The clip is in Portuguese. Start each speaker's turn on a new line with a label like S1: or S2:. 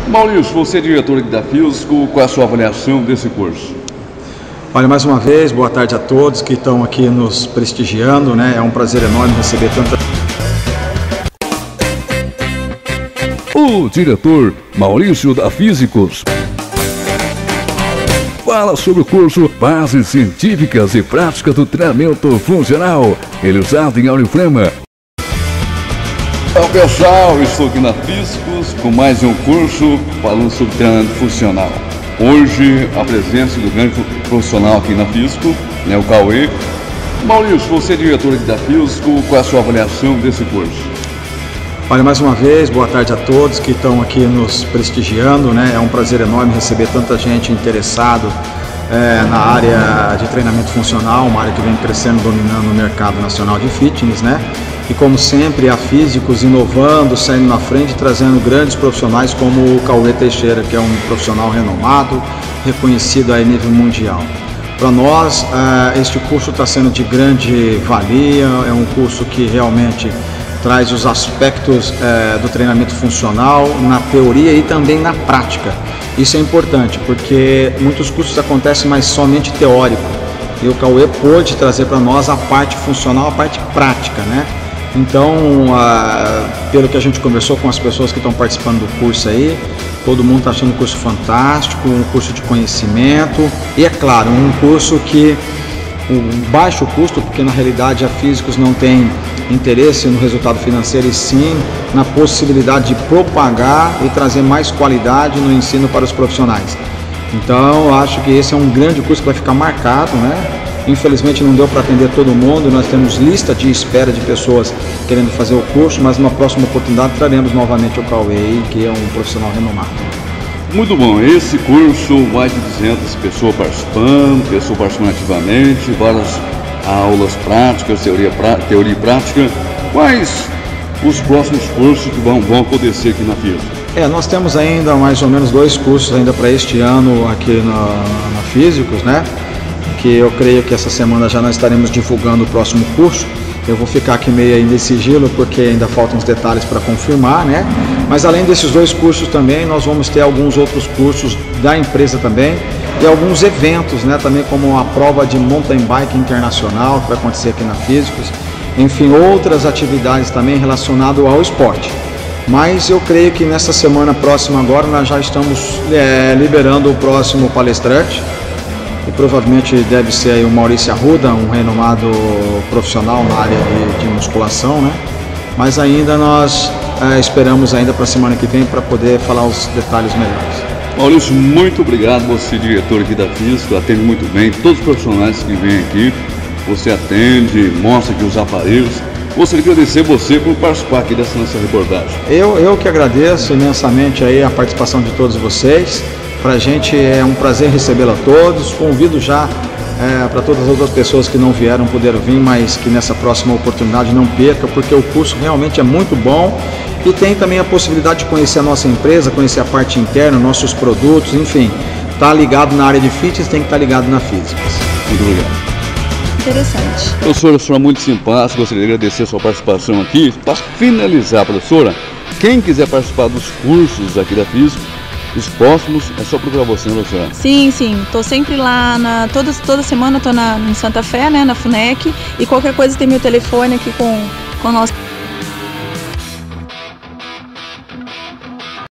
S1: Maurício, você é diretor aqui da Físico, qual é a sua avaliação desse curso?
S2: Olha, mais uma vez, boa tarde a todos que estão aqui nos prestigiando, né? É um prazer enorme receber tanta...
S1: O diretor Maurício da Físicos fala sobre o curso Bases Científicas e Práticas do Treinamento Funcional, realizado em Auriflama. Olá pessoal, estou aqui na Físicos com mais um curso falando sobre treinamento funcional. Hoje a presença do grande profissional aqui na Físico, né, o Cauê. Maurício, você é diretor aqui da Físico, qual é a sua avaliação desse curso?
S2: Olha, mais uma vez, boa tarde a todos que estão aqui nos prestigiando, né? É um prazer enorme receber tanta gente interessada na área de treinamento funcional, uma área que vem crescendo, dominando o mercado nacional de fitness, né? E como sempre, a Físicos inovando, saindo na frente, trazendo grandes profissionais como o Cauê Teixeira, que é um profissional renomado, reconhecido a nível mundial. Para nós, este curso está sendo de grande valia, é um curso que realmente traz os aspectos do treinamento funcional na teoria e também na prática. Isso é importante porque muitos cursos acontecem mais somente teórico e o Cauê pôde trazer para nós a parte funcional, a parte prática, né? Então, pelo que a gente conversou com as pessoas que estão participando do curso aí, todo mundo está achando um curso fantástico, um curso de conhecimento e, é claro, um curso que um baixo custo, porque na realidade a Físicos não tem interesse no resultado financeiro e sim na possibilidade de propagar e trazer mais qualidade no ensino para os profissionais. Então eu acho que esse é um grande curso que vai ficar marcado, né? Infelizmente não deu para atender todo mundo, nós temos lista de espera de pessoas querendo fazer o curso, mas numa próxima oportunidade traremos novamente o Cauê, que é um profissional renomado.
S1: Muito bom, esse curso, mais de 200 pessoas participando ativamente, várias aulas práticas, teoria e prática. Quais os próximos cursos que vão acontecer aqui na Físico?
S2: Nós temos ainda mais ou menos 2 cursos ainda para este ano aqui na Físicos, né? Que eu creio que essa semana já nós estaremos divulgando o próximo curso. Eu vou ficar aqui meio aí em sigilo porque ainda faltam uns detalhes para confirmar, né? Mas além desses 2 cursos também, nós vamos ter alguns outros cursos da empresa também e alguns eventos, né? Também como a prova de mountain bike internacional que vai acontecer aqui na Físicos. Enfim, outras atividades também relacionadas ao esporte. Mas eu creio que nessa semana próxima agora nós já estamos liberando o próximo palestrante. E provavelmente deve ser aí o Maurício Arruda, um renomado profissional na área de musculação, né? Mas ainda nós esperamos ainda para a semana que vem para poder falar os detalhes melhores.
S1: Maurício, muito obrigado, você diretor aqui da Físico, atende muito bem todos os profissionais que vêm aqui, você atende, mostra aqui os aparelhos. Gostaria de agradecer você por participar aqui dessa nossa reportagem.
S2: Eu que agradeço imensamente aí a participação de todos vocês. Para a gente é um prazer recebê-la a todos. Convido já para todas as outras pessoas que não vieram poder vir, mas que nessa próxima oportunidade não perca, porque o curso realmente é muito bom e tem também a possibilidade de conhecer a nossa empresa, conhecer a parte interna, nossos produtos, enfim. Tá ligado na área de fitness, tem que estar ligado na Físicos.
S1: Muito obrigado.
S3: Interessante.
S1: Professora, muito simpática, gostaria de agradecer a sua participação aqui. Para finalizar, professora, quem quiser participar dos cursos aqui da Físico, os próximos, é só procurar você, né, professora?
S3: Sim, totô sempre lá, toda semana tô em Santa Fé, né, na FUNEC, e qualquer coisa tem meu telefone aqui com o nosso